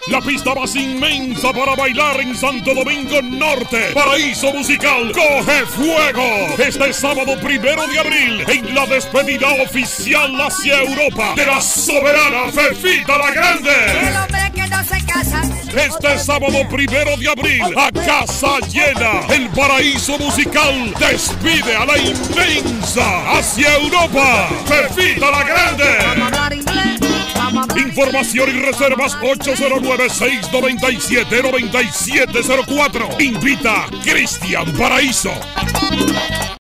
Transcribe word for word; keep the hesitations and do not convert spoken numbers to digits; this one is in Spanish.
la pista más inmensa para bailar en Santo Domingo Norte. Paraíso Musical coge fuego este sábado primero de abril en la despedida oficial hacia Europa de la soberana Fefita la Grande. El hombre que no se casa. Este sábado primero de abril, a casa llena, el Paraíso Musical despide a la inmensa hacia Europa, Fefita la Grande. Vamos a hablar inglés. Vamos a hablar Información y reservas ocho cero nueve, seis nueve siete, nueve siete cero cuatro. Invita Cristian Paraíso.